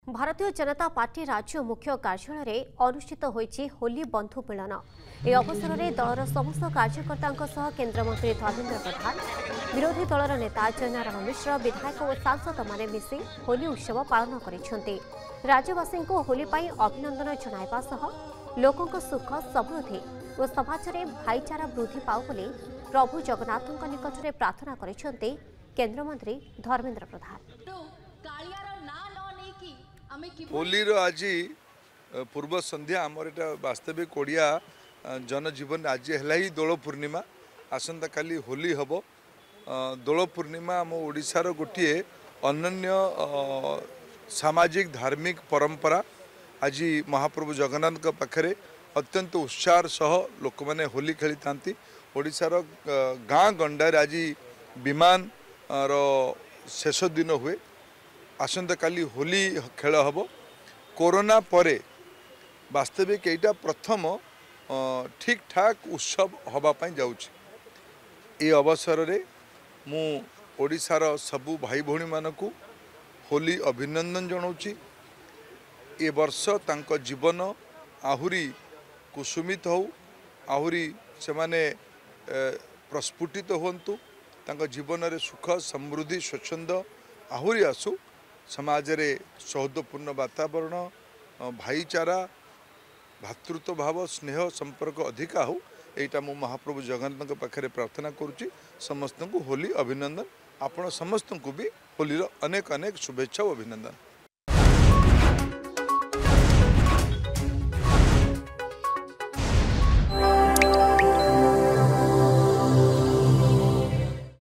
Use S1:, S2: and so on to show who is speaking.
S1: Bharatiya Janata party राज्य मुख्य कार्यालय अनुष्ठित होईछि होली बंधु मिलन। ए अवसर में दलर समस्त कार्यकर्ता केन्द्रमंत्री धर्मेन्द्र प्रधान, विरोधी दलर नेता जयनारायण मिश्र, विधायक और सांसद माने मिसी होली उत्सव पालन करिसेंति। राज्यवासी को होली पाई अभिनंदन जणाइबा सह लोकंक सुख समृद्धि और समाज में भाईचारा वृद्धि पाउ बोली प्रभु जगन्नाथଙ୍କ निकटरे प्रार्थना करिसेंति केन्द्रमंत्री धर्मेन्द्र प्रधान।
S2: होली आज पूर्व संध्या आमर एटा वास्तविक ओडिया जनजीवन आज है दोल पूर्णिमा। आसंता काली होली हम दोल पूर्णिमा आम ओडिशार गोटे अनन्य सामाजिक धार्मिक परंपरा। आज महाप्रभु जगन्नाथ पाखरे अत्यंत उत्साह सह लोक मैंने होली खेली था। ओडिशार गाँ गंडार आज विमान शेष दिन हुए। आसंता काली होली खेल हम कोरोना परे वास्तविक एटा प्रथम ठीक ठाक उत्सव हवापाई जाउछि। ए अवसर रे मु ओडिशार सबु भाई भौणी मानकु होली अभिनंदन जनाउछि। ए वर्ष तांको जीवन आहुरी कुसुमित हो, आहुरी से माने प्रस्फुटित होंतु, तांको जीवन रे सुख समृद्धि स्वच्छंद आहुरी आसु। समाज रे सौहार्दपूर्ण वातावरण, भाईचारा, भातृत्व भाव, स्नेह संपर्क अधिका हो, एटा मु महाप्रभु जगन्नाथ पाखे प्रार्थना करुच्ची। समस्त को होली अभिनंदन। आपण समस्त को भी होली अनेक अनेक शुभेच्छा और अभिनंदन।